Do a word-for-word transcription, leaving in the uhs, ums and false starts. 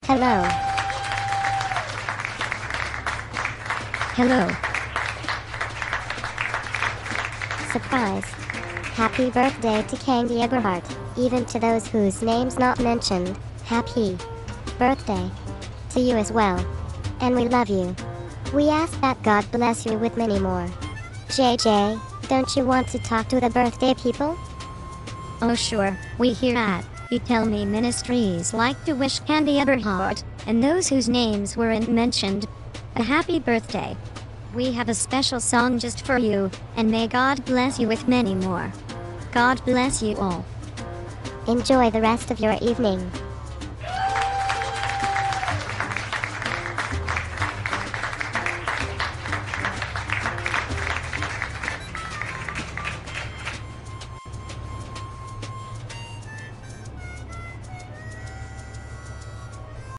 Hello. Hello. Surprise. Happy birthday to Candi Eberhardt, even to those whose names not mentioned. Happy birthday to you as well. And we love you. We ask that God bless you with many more. J J, don't you want to talk to the birthday people? Oh sure, we hear at You Tell Me Ministries like to wish Candi Eberhardt, and those whose names weren't mentioned, a happy birthday. We have a special song just for you, and may God bless you with many more. God bless you all. Enjoy the rest of your evening.